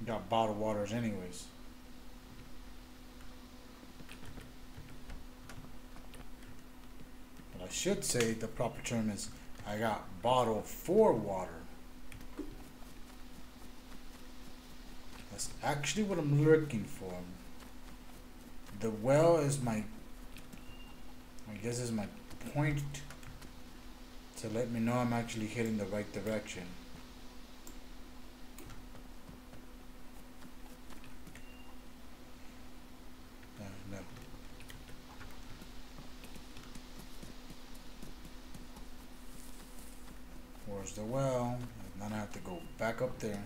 got bottled waters anyways. But I should say the proper term is I got bottled for water. That's actually what I'm looking for. The well is my, I guess is my point to let me know I'm actually heading the right direction. No. Where's the well? And then I have to go back up there.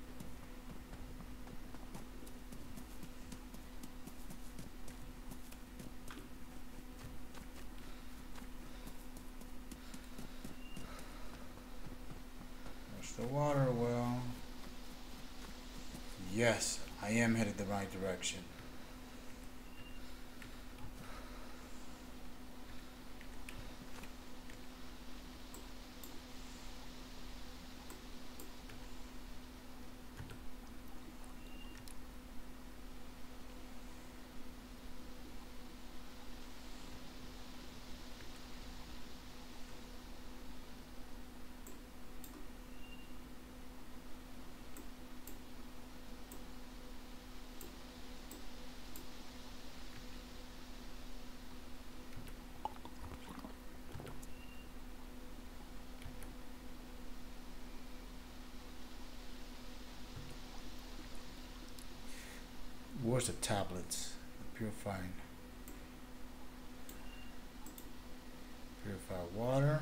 Where's the water well? Yes, I am headed the right direction. Where's the tablets? Purify water.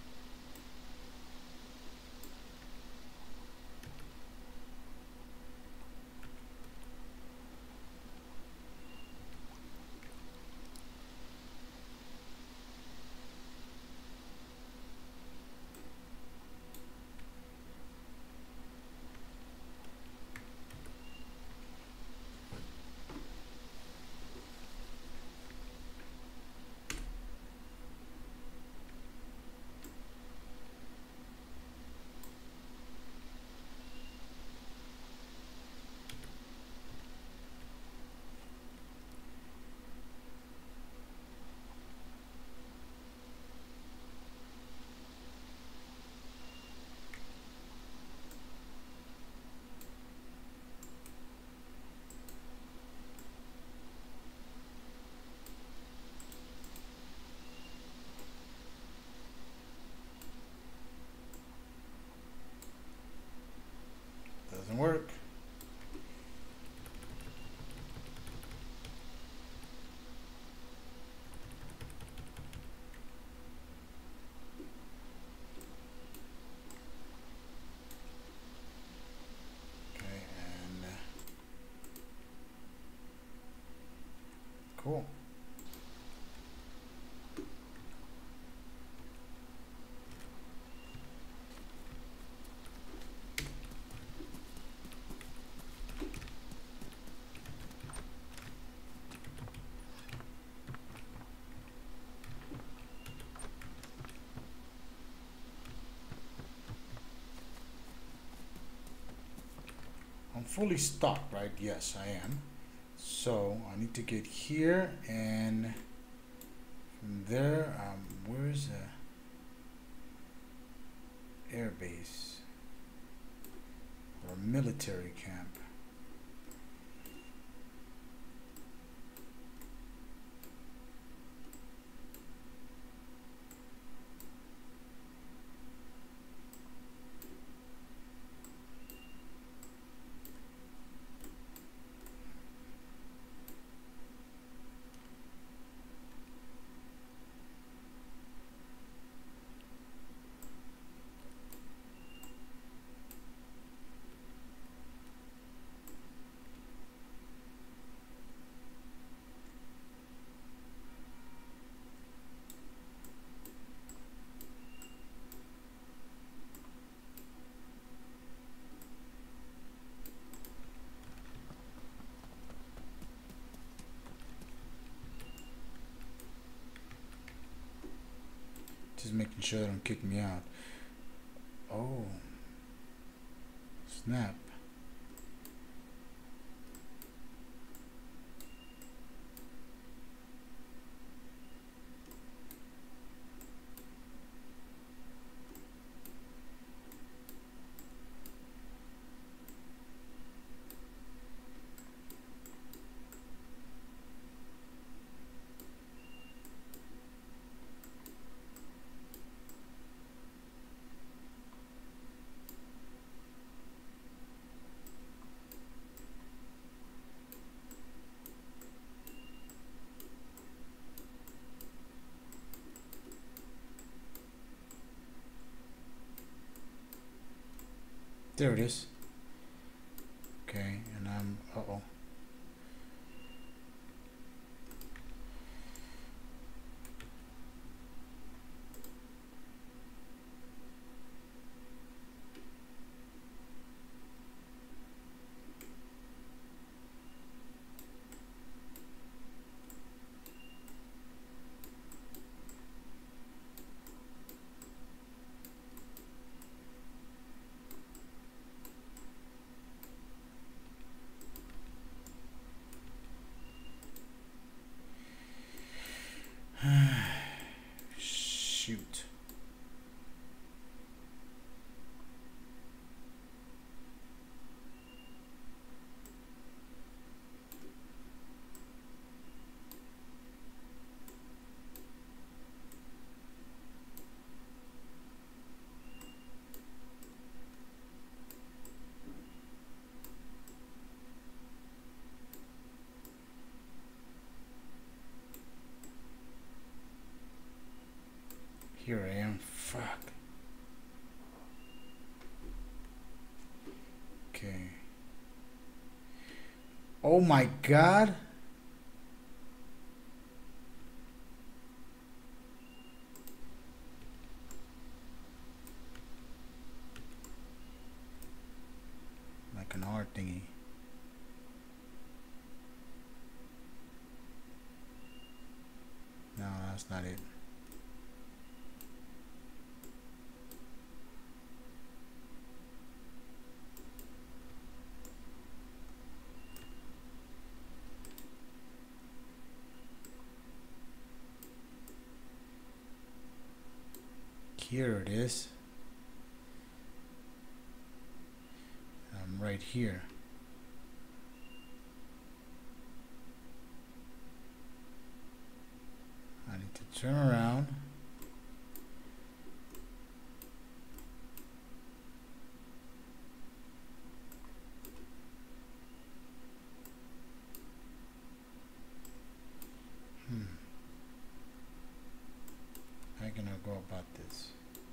Doesn't work. Okay, and cool. I'm fully stocked, right? Yes, I am. So I need to get here, and from there, where's the air base or military camp? Just making sure they don't kick me out. Oh, snap. There it is. Okay, and I'm, uh-oh. Shoot. Here I am. Fuck. Okay. Oh my god. Like an art thingy. No, that's not it. Here it is. I'm right here. I need to turn around. How can I go about this?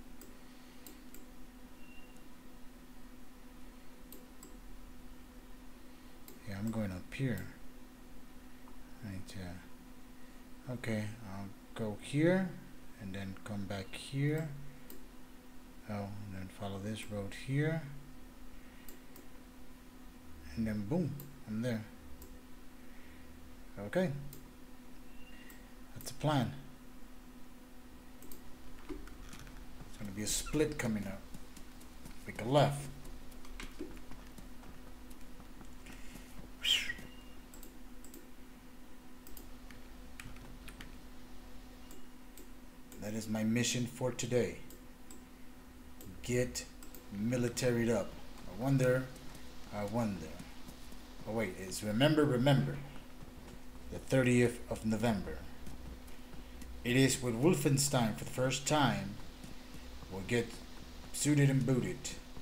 Yeah, I'm going up here. I need to. Okay, I'll go here and then come back here. Oh, and then follow this road here. And then boom, I'm there. Okay. That's the plan. It's going to be a split coming up. Make a left. That is my mission for today. Get militaried up. I wonder. Oh wait, it's remember, the 30th of November. It is with Wolfenstein for the first time. We'll get suited and booted.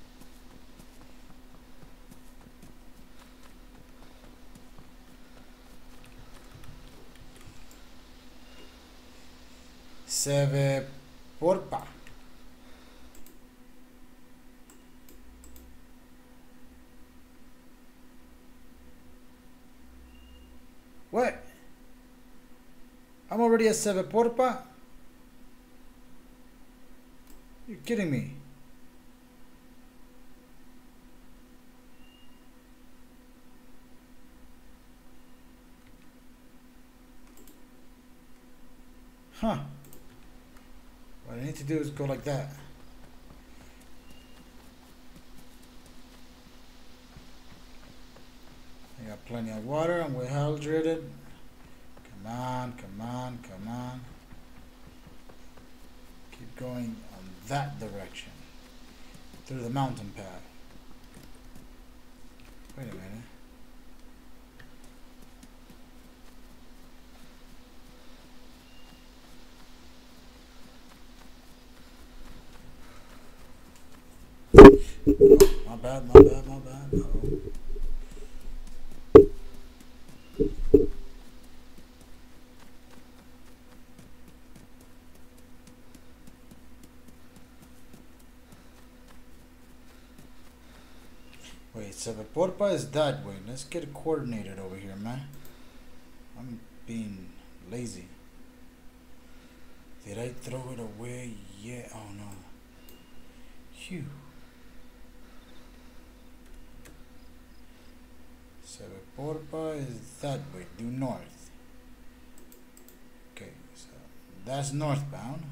Se ve porpa. What? I'm already at Seve Porpa? You're kidding me. Huh. What I need to do is go like that. I got plenty of water and we're hydrated. Come on, come on, come on. Keep going on that direction. Through the mountain path. Wait a minute. My bad, my bad, my bad. Uh-oh. Wait, Seveporpa is that way. Let's get it coordinated over here, man. I'm being lazy. Did I throw it away? Yeah. Oh no. Phew. Seveporpa is that way. Due north. Okay, so that's northbound.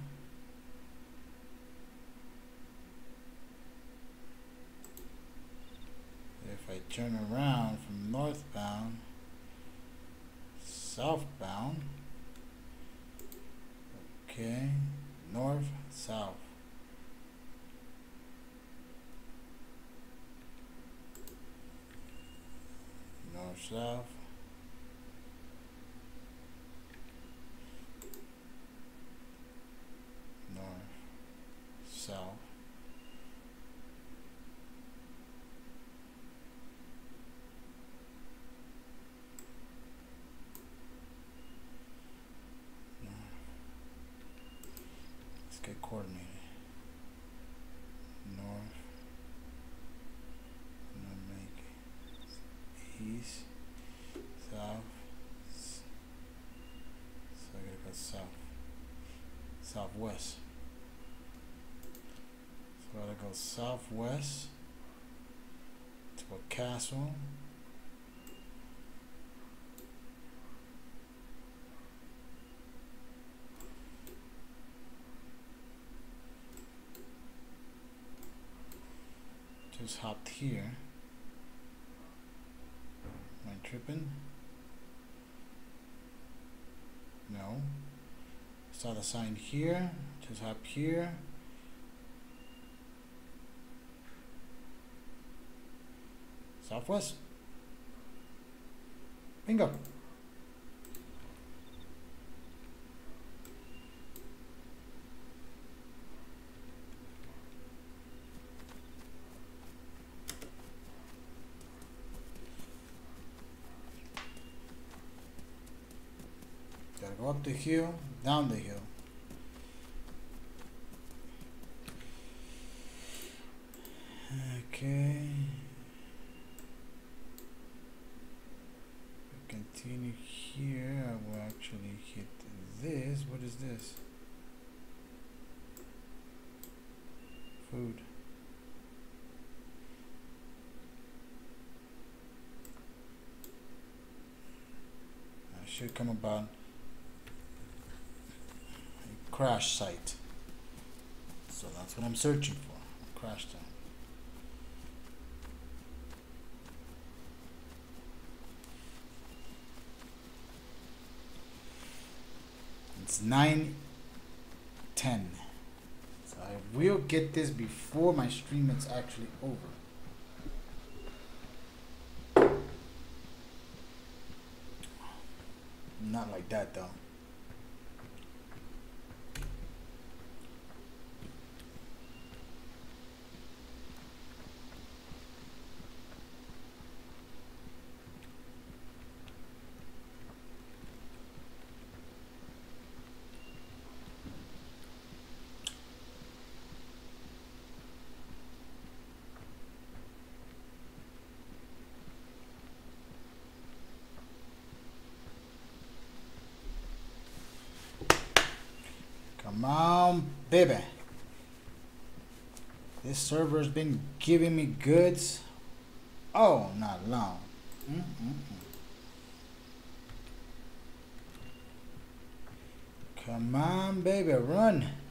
If I turn around from northbound, southbound, okay, north, south. North, south. North, south. Get coordinated. North, and then make east, south. So I gotta go south, southwest. So I gotta go southwest to a castle. Just hopped here. Am I tripping? No. Saw the sign here. Just hop here. Southwest. Bingo. Gotta go up the hill, down the hill. Okay. Continue here. I will actually hit this. What is this? Food. I should come about a crash site. So that's what I'm searching for. A crash site. It's 9:10. So I will get this before my stream is actually over. Not like that though. Come on, baby. This server's been giving me goods all not long. Come on, baby, run.